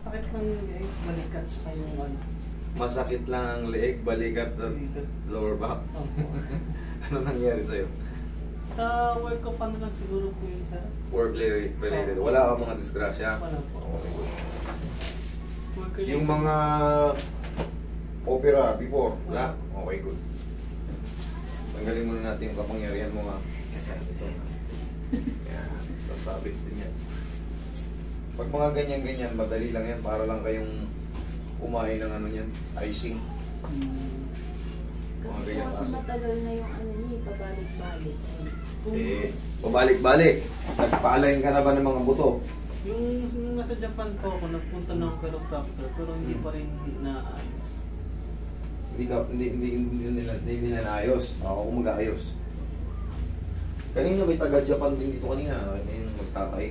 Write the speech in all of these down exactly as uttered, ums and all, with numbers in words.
Sakit ng leeg, balikat, saka yung ano. Masakit lang ang leeg, balikat at lower back. Opo. Ano nangyari sa'yo? Sa work of ano lang siguro po yun, sir. Work related. Wala kang mga disgrasya? Wala po. Okay, good. Work Yung related. mga opera before, wala? Okay, good. Tanggalin muna natin yung kapangyarihan mo nga. Yan, ito. Yan, sasabit din yan. Pag mga ganyan-ganyan, madali lang yan. Para lang kayong kumain ng ano yan, icing. Hmm. Mga Kasi ganyan kasi kaso. matagal na yung ano niya, pabalik-balik. Eh, pabalik-balik. Nagpa-align ka na ba ng mga buto? Yung, yung nasa Japan po ako, nagpunta ng chiropractor, pero hindi Hmm. pa rin naayos. Hindi ka, hindi, hindi, hindi, hindi, hindi, hindi na naayos. Ako kung mag-aayos. Kanina may taga-Japan din dito kanina. Ano yung magtatay?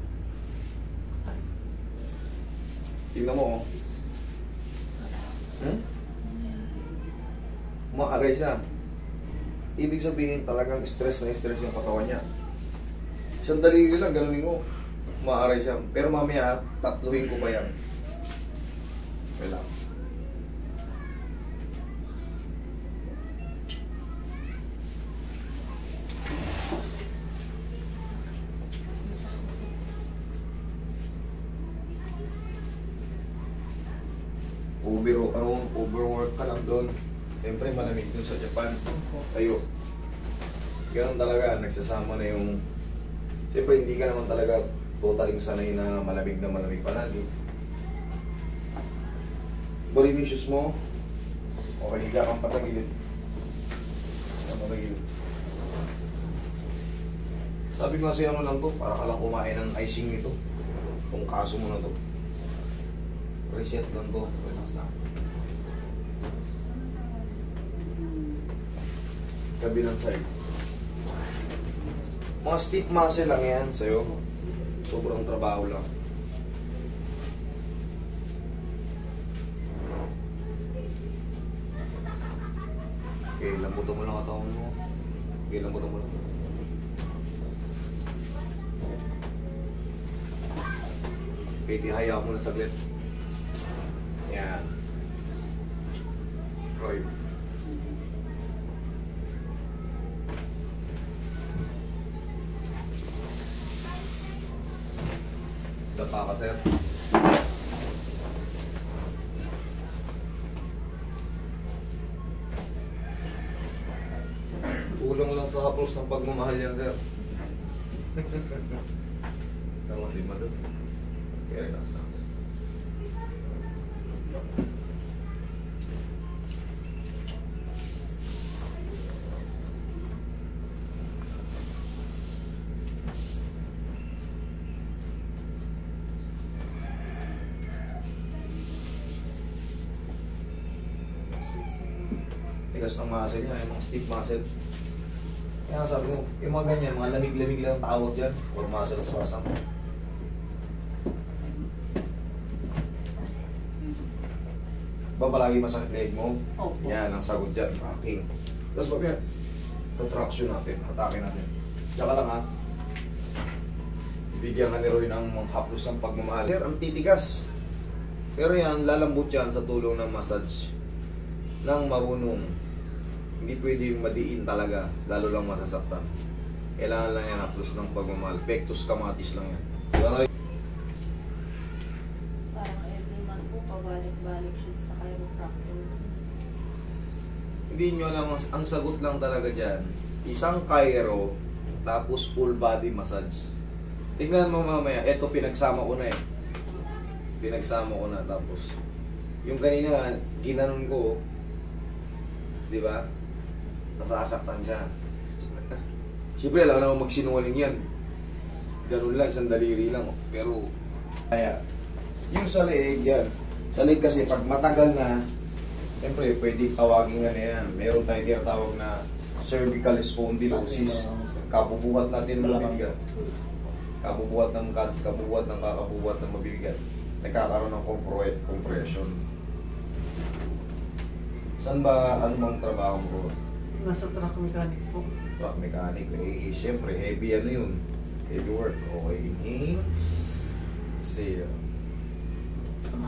Tingnan mo, oh. Hmm? Umaaray siya. Ibig sabihin talagang stress na stress yung katawan niya. Isang daliri lang, ganunin mo. Umaaray siya. Pero mamaya, tatluhin ko pa yan. Relax. Over, ano, overwork ka lang doon. Siyempre malamig dun sa Japan. Sa'yo. Ganun talaga, nagsasama na yung... Siyempre hindi ka naman talaga totaling sanay na malamig na malamig palagi. Balik yung shoes mo. Okay, higa kang patagilid. Higa patagilid. Sabi ko kasi ano lang to, para ka lang kumain ng icing nito. Kung kaso mo na to. Reset lang to. Relax lang. Kabilang side. Mga stiff muscle lang yan sa'yo. Sobrang trabaho lang. Okay, lambutan mo lang katawan mo. Okay, lambutan mo lang. Okay, tihaya mo na saglit. Yan. Roy. Dapa ka, sir. Kulang lang sa haplos ng pagmamahal yan, sir. Tama si Mado. Kaya relax na. Tigas ng muscle niya, yung mga stiff muscle. Kaya sabi ko, yung mga ganyan, mga lamig-lamig lang ang tawag dyan, or muscle spasm. Ba palagi masakit leg mo? Opo. Yan, ang sagot dyan, packing. Tapos pag yan, contraction natin, atake natin. Tsaka lang ha, bigyan ka ni Roy ng mga haplos ng pagmamahal. Sir, ang titigas. Pero yan, lalambot yan sa tulong ng massage ng marunong. Hindi pwede madiin talaga, lalo lang masasaktan. Kailangan lang yan haplos ng pagmamahal. Pectus kamatis lang yan. Pero, Parang every month po, pabalik-balik siya sa chiropractor. hindi nyo alam, ang, ang sagot lang talaga dyan, isang chiro, tapos full body massage. Tingnan mo mamaya, eto pinagsama ko na eh. Pinagsama ko na, tapos yung kanina, ginanon ko, di ba? Nasasaktan siya. Siyempre, alam naman magsinungaling yan. Ganun lang, isang daliri lang. Pero, kaya, yung sa leeg yan, sa leeg kasi, pag matagal na, siyempre, pwede tawagin nga na yan. Meron tayo tinatawag na cervical spondylosis. Kabubuhat natin ng mabibigat. Kabubuhat ng kabubuhat ng kakabubuhat ng mabibigat. Nagkakaroon ng compro- compression. Saan ba, ano bang trabaho mo? Nasa truck mechanic po. Truck mechanic. Eh, siyempre, heavy ano yun. Heavy work. Okay, inhale. See.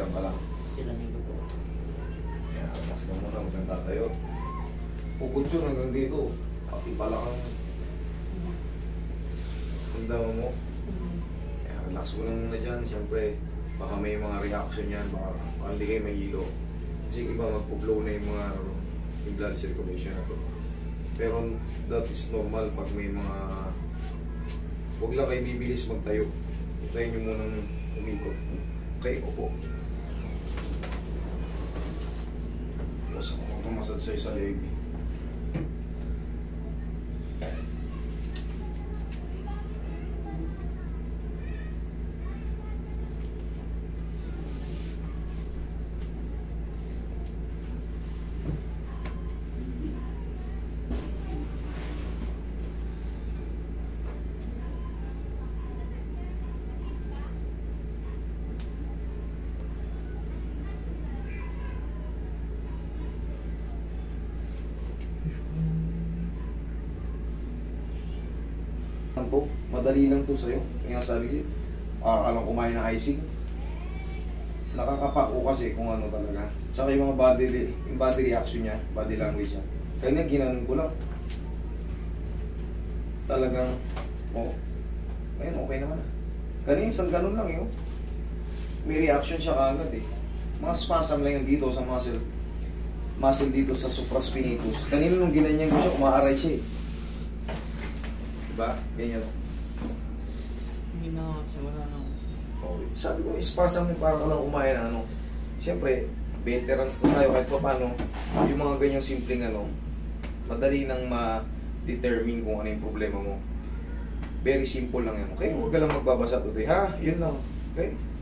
Diyan ka lang. Sinabi ko po. Kaya, relax ka muna, huwag kang tatayo. Pugod yun hanggang dito. Pati pala kang... Ang dama mo. Kaya, relax mo lang muna dyan. Siyempre, baka may mga reaction yan. Baka, baka hindi kayo mahilo. Kasi iba magpo-blow na yung mga ano, yung blood circulation natin. Pero that is normal pag may mga... Huwag lang kayo bibilis magtayo. Tayo nyo munang umikot. Okay, opo. Tapos ako pumasad sa'yo sa leg. Lang to, madali lang to sa'yo. Kaya sabi ko, ah, alam kumain ng icing. Nakakapako kasi kung ano talaga. Tsaka yung mga body, yung body reaction niya, body language niya. Kaya na ginanon ko lang. Talagang, oh, ngayon okay naman na. Kanina isang ganun lang yun. May reaction siya kaagad eh. Mga spasm lang yun dito sa muscle. Muscle dito sa supraspinatus. Kanina nung ginanyan ko siya, umaaray siya eh. Diba? Ganyan. Hindi na kasi wala na. Okay. Sabi ko, spasm mo para ka lang kumain ng ano. Siyempre, veterans na tayo kahit pa paano. Yung mga ganyang simpleng ano, madali nang ma-determine kung ano yung problema mo. Very simple lang yan. Okay? Huwag ka lang magbabasa today. Ha? Yun lang. Okay?